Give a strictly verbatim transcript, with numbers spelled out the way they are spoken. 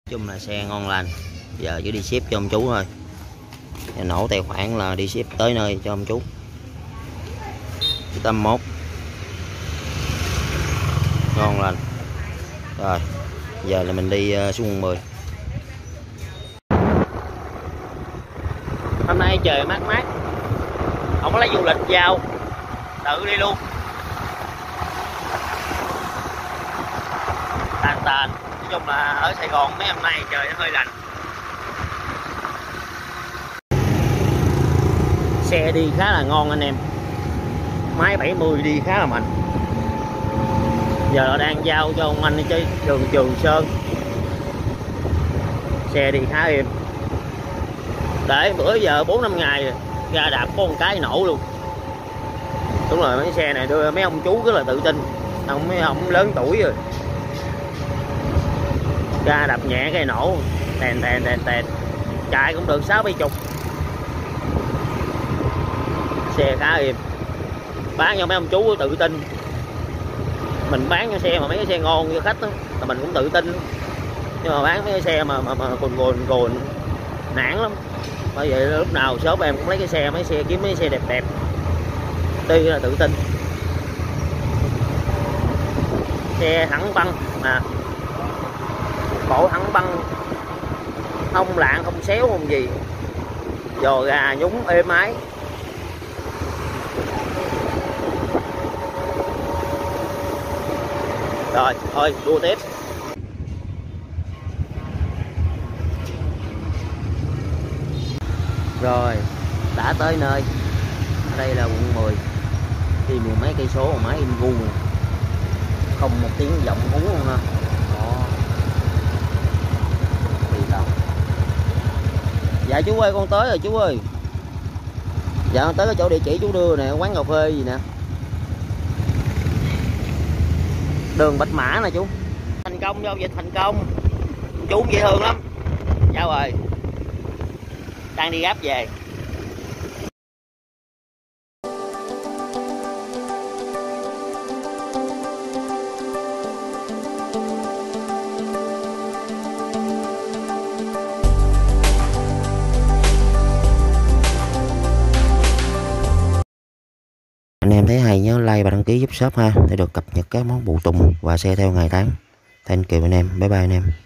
Chung là xe ngon lành, giờ chỉ đi ship cho ông chú thôi. Giờ nổ tài khoản là đi ship tới nơi cho ông chú. Tâm mốt ngon lành. Rồi giờ là mình đi uh, xuống quận mười. Hôm nay trời mát mát, không có lấy du lịch vào, tự đi luôn. Tàn tàn, nói chung là ở Sài Gòn mấy hôm nay trời nó hơi lạnh. Xe đi khá là ngon anh em, máy bảy mươi đi khá là mạnh. Giờ đang giao cho ông anh chơi đường Trường Sơn, xe đi khá êm. Để bữa giờ bốn năm ngày rồi, ra đạp có một cái nổ luôn. Đúng rồi, mấy xe này đưa mấy ông chú rất là tự tin, ông mấy ông lớn tuổi rồi, ra đạp nhẹ cái nổ tèn tèn tèn tèn, chạy cũng được sáu bảy chục. Xe khá êm, bán cho mấy ông chú tự tin. Mình bán cho xe mà mấy cái xe ngon cho khách đó, là mình cũng tự tin. Nhưng mà bán mấy cái xe mà mà, mà cồn cồn cồn nản lắm. Bởi vậy lúc nào shop em cũng lấy cái xe, mấy xe kiếm mấy xe đẹp đẹp, tuy là tự tin. Xe thẳng băng mà cổ thẳng băng, không lạng không xéo không gì, giò gà nhúng êm ái. Rồi thôi đua tiếp. Rồi đã tới nơi, ở đây là quận mười. Đi mười mấy cây số mà máy im gu, không một tiếng giọng hú luôn ha. Đó. Đi đâu? Dạ chú ơi, con tới rồi chú ơi. Dạ con tới cái chỗ địa chỉ chú đưa nè, quán cà phê gì nè, đường Bạch Mã nè chú. Thành công, giao dịch thành công. Chú cũng dễ thương lắm. Dạ rồi, đang đi Grab về. Anh em thấy hay nhớ like và đăng ký giúp shop ha, để được cập nhật các món phụ tùng và xe theo ngày tháng. Thank you anh em, bye bye anh em.